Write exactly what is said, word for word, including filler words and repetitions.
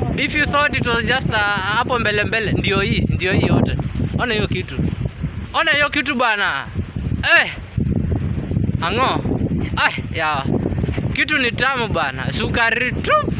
If you thought it was just hapo uh, mbele mbele, ndio hii, ndio hii yote. Ona hiyo kitu. Ona hiyo kitu bana. Eh. Ango. Ai, ya. Kitu ni tamu bana. Sukari tu.